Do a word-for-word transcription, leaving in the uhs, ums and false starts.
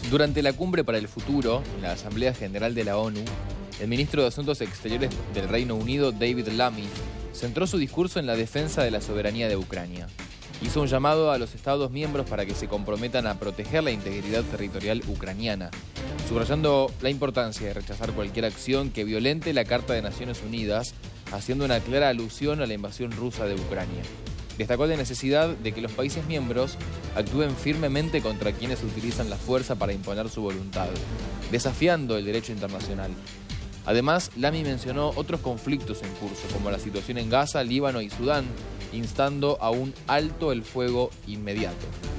Durante la cumbre para el futuro, en la Asamblea General de la ONU, el ministro de Asuntos Exteriores del Reino Unido, David Lammy, centró su discurso en la defensa de la soberanía de Ucrania. Hizo un llamado a los Estados miembros para que se comprometan a proteger la integridad territorial ucraniana, subrayando la importancia de rechazar cualquier acción que violente la Carta de Naciones Unidas, haciendo una clara alusión a la invasión rusa de Ucrania. Destacó la necesidad de que los países miembros actúen firmemente contra quienes utilizan la fuerza para imponer su voluntad, desafiando el derecho internacional. Además, Lammy mencionó otros conflictos en curso, como la situación en Gaza, Líbano y Sudán, instando a un alto el fuego inmediato.